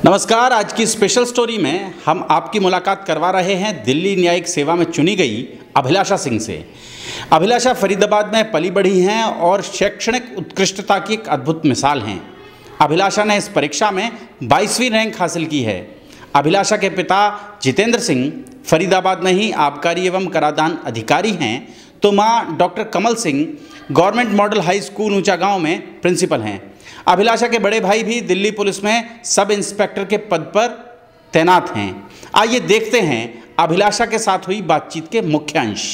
नमस्कार। आज की स्पेशल स्टोरी में हम आपकी मुलाकात करवा रहे हैं दिल्ली न्यायिक सेवा में चुनी गई अभिलाषा सिंह से। अभिलाषा फरीदाबाद में पली बढ़ी हैं और शैक्षणिक उत्कृष्टता की एक अद्भुत मिसाल हैं। अभिलाषा ने इस परीक्षा में 22वीं रैंक हासिल की है। अभिलाषा के पिता जितेंद्र सिंह फरीदाबाद में ही आबकारी एवं कराधान अधिकारी हैं, तो मां doctor Kamal Singh government model high school Uncha Gaon में प्रिंसिपल हैं। अभिलाषा के बड़े भाई भी दिल्ली पुलिस में सब इंस्पेक्टर के पद पर तैनात हैं। आइए देखते हैं अभिलाषा के साथ हुई बातचीत के मुख्य अंश।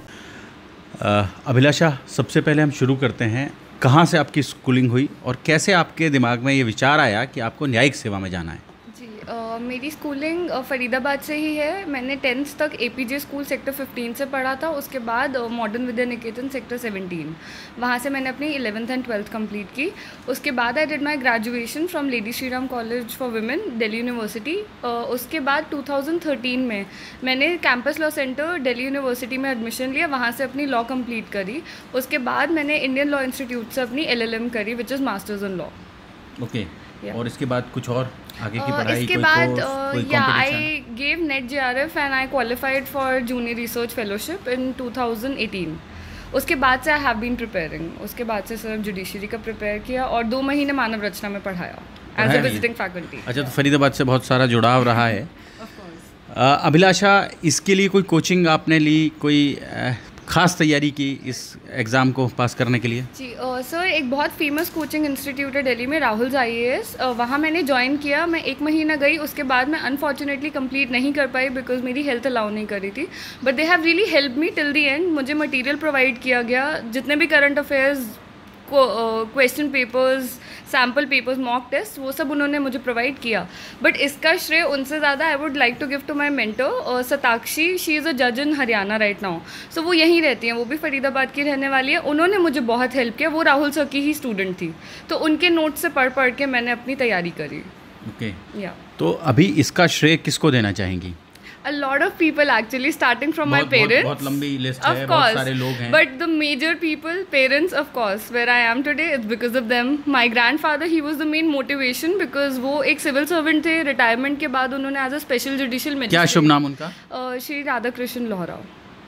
अभिलाषा, सबसे पहले हम शुरू करते हैं, कहाँ से आपकी स्कूलिंग हुई और कैसे आपके दिमाग में ये विचार आया कि आपको न्यायिक सेवा में जाना है? मेरी स्कूलिंग फरीदाबाद से ही है। मैंने 10th तक APJ स्कूल सेक्टर 15 से पढ़ा था। उसके बाद मॉडर्न विद्या निकेतन सेक्टर 17, वहाँ से मैंने अपनी 11th एंड 12th कंप्लीट की। उसके बाद I did my graduation from lady Shri Ram college for women, Delhi university. उसके बाद 2013 में मैंने campus law centre Delhi university में एडमिशन लिया, वहाँ से अपनी लॉ कंप्लीट करी। उसके बाद मैंने इंडियन लॉ इंस्टीट्यूट से अपनी LLM करी, which is masters in law. Okay. और इसके बाद कुछ और आगे की पढ़ाई? इसके बाद I gave NET JRF and I qualified for junior research fellowship in 2018। उसके बाद से आई हैव बीन प्रिपेयरिंग। उसके बाद से सिर्फ जुडिशरी का प्रिपेयर किया और 2 महीने मानव रचना में पढ़ाया एज अ विजिटिंग फैकल्टी। अच्छा, तो फरीदाबाद से बहुत सारा जुड़ाव रहा है। अभिलाषा, इसके लिए कोई कोचिंग आपने ली, कोई ख़ास तैयारी की इस एग्ज़ाम को पास करने के लिए? जी सर, एक बहुत फेमस कोचिंग इंस्टीट्यूट है दिल्ली में, राहुल IAS। वहाँ मैंने ज्वाइन किया। मैं 1 महीना गई, उसके बाद मैं अनफॉर्चुनेटली कंप्लीट नहीं कर पाई बिकॉज मेरी हेल्थ अलाउ नहीं करी थी। But they have really help me till the end. मुझे मटेरियल प्रोवाइड किया गया, जितने भी current affairs, question papers, sample papers, mock test, वो सब उन्होंने मुझे प्रोवाइड किया। बट इसका श्रेय उनसे ज़्यादा I would like to give to my mentor Satakshi. She is a जज in Haryana right now. So वो यहीं रहती हैं, वो भी फरीदाबाद की रहने वाली है। उन्होंने मुझे बहुत हेल्प किया। वो राहुल सर की ही स्टूडेंट थी, तो उनके नोट से पढ़ के मैंने अपनी तैयारी करी। ओके। तो अभी इसका श्रेय किसको देना चाहेंगी? A lot of people actually, starting from my parents. बहुत लंबी लिस्ट है, बहुत सारे लोग हैं। But the major people, parents, of course, where I am today, it's because of them. My grandfather, he was the main motivation because वो एक civil servant थे। रिटायरमेंट के बाद उन्होंने as a special judicial magistrate. क्या शुभ नाम उनका? श्री राधा कृष्ण लोहरा।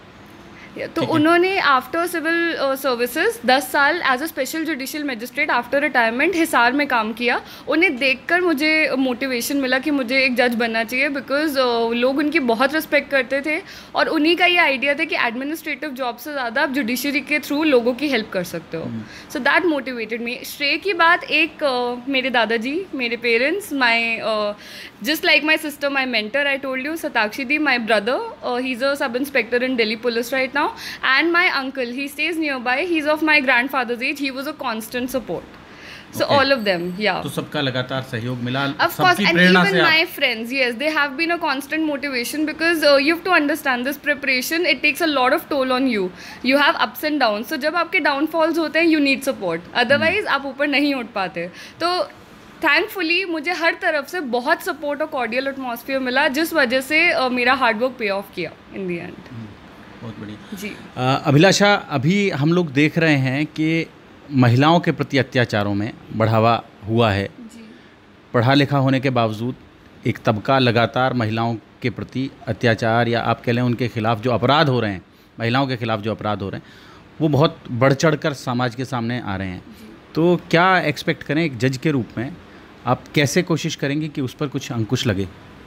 तो उन्होंने आफ्टर सिविल सर्विसेज 10 साल as a special judicial magistrate after retirement Hisar में काम किया। उन्हें देखकर मुझे मोटिवेशन मिला कि मुझे एक जज बनना चाहिए बिकॉज लोग उनकी बहुत रिस्पेक्ट करते थे और उन्हीं का ये आइडिया था कि एडमिनिस्ट्रेटिव जॉब से ज़्यादा आप जुडिशरी के थ्रू लोगों की हेल्प कर सकते हो। So that motivated me. श्रेय की बात, एक मेरे दादाजी, मेरे parents, my just like my sister, my mentor, I told you, Satakshi di, my brother, he is a sub inspector in Delhi police right now, and my uncle, he stays nearby, he's of my grandfather's age, he was a constant support. So okay. All of them, yeah. तो सबका लगातार सहयोग मिला, of course, and even my friends, yes, they have been a constant motivation because you have to understand this preparation, it takes a lot of toll on you. You have ups and downs, so जब आपके downfalls होते हैं, you need support, otherwise आप ऊपर नहीं उठ पाते। तो थैंकफुली मुझे हर तरफ से बहुत सपोर्ट और कॉर्डियल एटमॉस्फेयर मिला, जिस वजह से मेरा हार्डवर्क पे ऑफ किया इन दी एंड। बहुत बढ़िया जी। अभिलाषा, अभी हम लोग देख रहे हैं कि महिलाओं के प्रति अत्याचारों में बढ़ावा हुआ है जी। पढ़ा लिखा होने के बावजूद एक तबका लगातार महिलाओं के प्रति अत्याचार या आप कह लें उनके खिलाफ जो अपराध हो रहे हैं, महिलाओं के खिलाफ जो अपराध हो रहे हैं, वो बहुत बढ़ चढ़ कर समाज के सामने आ रहे हैं। तो क्या एक्सपेक्ट करें एक जज के रूप में, आप कैसे कोशिश करेंगे कि उस पर कुछ अंकुश लगे?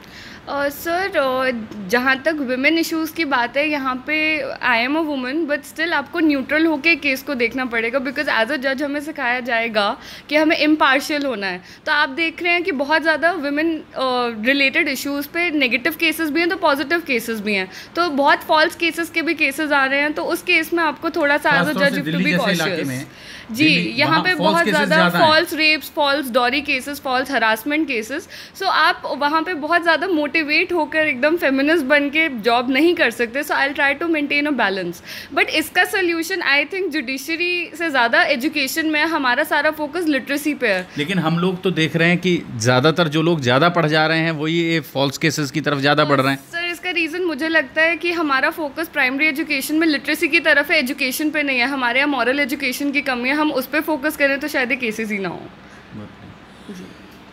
सर, जहाँ तक वुमेन इश्यूज़ की बात है, यहाँ पे I am a woman but still आपको न्यूट्रल होके केस को देखना पड़ेगा बिकॉज एज अ जज हमें सिखाया जाएगा कि हमें इम्पार्शियल होना है। तो आप देख रहे हैं कि बहुत ज़्यादा वुमेन रिलेटेड इश्यूज़ पे नेगेटिव केसेस भी हैं तो पॉजिटिव केसेस भी हैं, तो बहुत फॉल्स केसेस के भी केसेस आ रहे हैं। तो उस केस में आपको थोड़ा सा एज अ जज टू बी कॉशियस। जी, यहाँ पे बहुत ज़्यादा false rapes, false dowry cases, false harassment cases. So आप वहाँ पे बहुत ज़्यादा मोटिवेट होकर एकदम फेमिनिस्ट बन के जॉब नहीं कर सकते। So I try to maintain a balance. But इसका सोल्यूशन आई थिंक जुडिशरी से ज़्यादा एजुकेशन में, हमारा सारा फोकस लिटरेसी पे है। लेकिन हम लोग तो देख रहे हैं कि ज़्यादातर जो लोग ज़्यादा पढ़ जा रहे हैं वही ये फॉल्स केसेस की तरफ ज़्यादा बढ़ रहे हैं। सर, इसका रीज़न मुझे लगता है कि हमारा फोकस प्राइमरी एजुकेशन में लिटरेसी की तरफ है, एजुकेशन पे नहीं है। हमारे यहाँ मॉरल एजुकेशन की कमी है, हम उस पर फोकस करें तो शायद ये केसेस ही ना हो।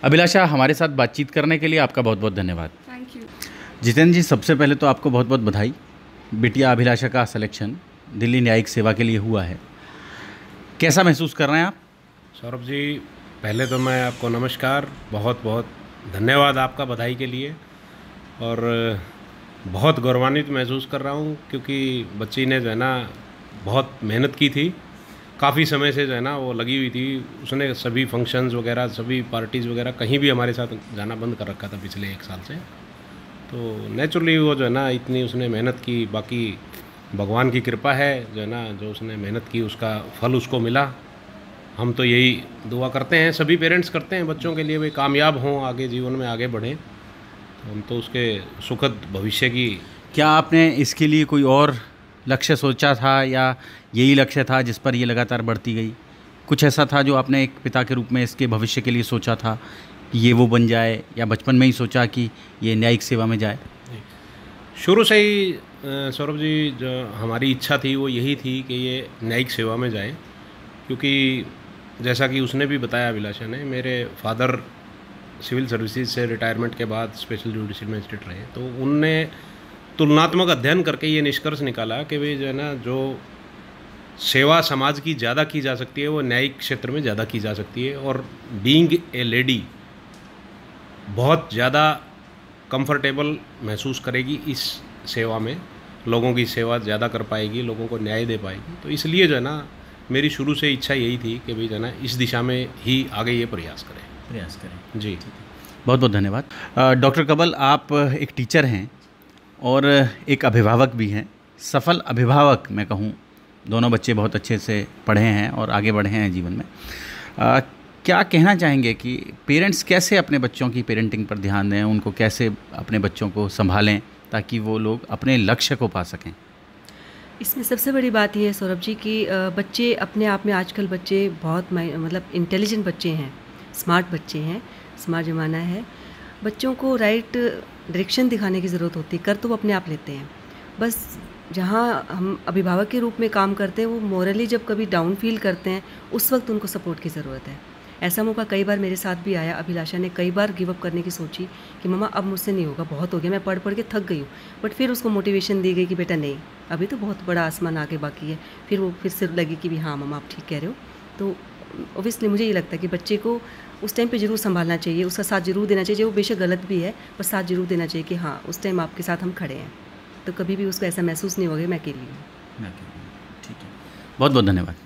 अभिलाषा, हमारे साथ बातचीत करने के लिए आपका बहुत बहुत धन्यवाद। Thank you. जितेंद्र जी, सबसे पहले तो आपको बहुत बहुत बधाई। बिटिया अभिलाषा का सिलेक्शन दिल्ली न्यायिक सेवा के लिए हुआ है, कैसा महसूस कर रहे हैं आप? सौरभ जी, पहले तो मैं आपको नमस्कार, बहुत बहुत धन्यवाद आपका बधाई के लिए। और बहुत गौरवान्वित महसूस कर रहा हूँ क्योंकि बच्ची ने जो है ना बहुत मेहनत की थी, काफ़ी समय से जो है ना वो लगी हुई थी। उसने सभी फंक्शंस वगैरह, सभी पार्टीज़ वगैरह कहीं भी हमारे साथ जाना बंद कर रखा था पिछले 1 साल से। तो नेचुरली वो जो है ना इतनी उसने मेहनत की, बाकी भगवान की कृपा है जो है ना, जो उसने मेहनत की उसका फल उसको मिला। हम तो यही दुआ करते हैं, सभी पेरेंट्स करते हैं बच्चों के लिए वे कामयाब हों, आगे जीवन में आगे बढ़ें। तो हम तो उसके सुखद भविष्य की। क्या आपने इसके लिए कोई और लक्ष्य सोचा था या यही लक्ष्य था जिस पर ये लगातार बढ़ती गई? कुछ ऐसा था जो आपने एक पिता के रूप में इसके भविष्य के लिए सोचा था कि ये वो बन जाए, या बचपन में ही सोचा कि ये न्यायिक सेवा में जाए? शुरू से ही सौरभ जी, जो हमारी इच्छा थी वो यही थी कि ये न्यायिक सेवा में जाए, क्योंकि जैसा कि उसने भी बताया अभिलाषा ने, मेरे फादर सिविल सर्विसेज से रिटायरमेंट के बाद स्पेशल जुडिशियल मजिस्ट्रेट रहे। तो उनने तुलनात्मक अध्ययन करके ये निष्कर्ष निकाला कि वे जो है ना, जो सेवा समाज की ज़्यादा की जा सकती है वो न्यायिक क्षेत्र में ज़्यादा की जा सकती है। और बीइंग ए लेडी बहुत ज़्यादा कंफर्टेबल महसूस करेगी इस सेवा में, लोगों की सेवा ज़्यादा कर पाएगी, लोगों को न्याय दे पाएगी। तो इसलिए जो है ना मेरी शुरू से इच्छा यही थी कि भाई जो है ना इस दिशा में ही आगे ये प्रयास करें। जी, बहुत बहुत धन्यवाद। डॉक्टर कबल, आप एक टीचर हैं और एक अभिभावक भी हैं, सफल अभिभावक मैं कहूँ। दोनों बच्चे बहुत अच्छे से पढ़े हैं और आगे बढ़े हैं जीवन में। क्या कहना चाहेंगे कि पेरेंट्स कैसे अपने बच्चों की पेरेंटिंग पर ध्यान दें, उनको कैसे अपने बच्चों को संभालें ताकि वो लोग अपने लक्ष्य को पा सकें? इसमें सबसे बड़ी बात यह है सौरभ जी कि बच्चे अपने आप में, आजकल बच्चे बहुत मतलब इंटेलिजेंट बच्चे हैं, स्मार्ट बच्चे हैं, स्मार्ट ज़माना है। बच्चों को राइट डायरेक्शन दिखाने की ज़रूरत होती है, कर तो वो अपने आप लेते हैं। बस जहाँ हम अभिभावक के रूप में काम करते हैं, वो मोरली जब कभी डाउन फील करते हैं उस वक्त उनको सपोर्ट की ज़रूरत है। ऐसा मौका कई बार मेरे साथ भी आया। अभिलाषा ने कई बार गिव अप करने की सोची कि मम्मा अब मुझसे नहीं होगा, बहुत हो गया, मैं पढ़ पढ़ के थक गई हूँ। बट फिर उसको मोटिवेशन दी गई कि बेटा नहीं, अभी तो बहुत बड़ा आसमान आगे बाकी है। फिर वो फिर से लगी कि भी हाँ मम्मा आप ठीक कह रहे हो। तो ऑब्वियसली मुझे ये लगता है कि बच्चे को उस टाइम पे ज़रूर संभालना चाहिए, उसका साथ ज़रूर देना चाहिए। वो बेशक गलत भी है पर साथ ज़रूर देना चाहिए कि हाँ उस टाइम आपके साथ हम खड़े हैं। तो कभी भी उसको ऐसा महसूस नहीं होगा मैं अकेली हूँ। ठीक है, बहुत बहुत धन्यवाद।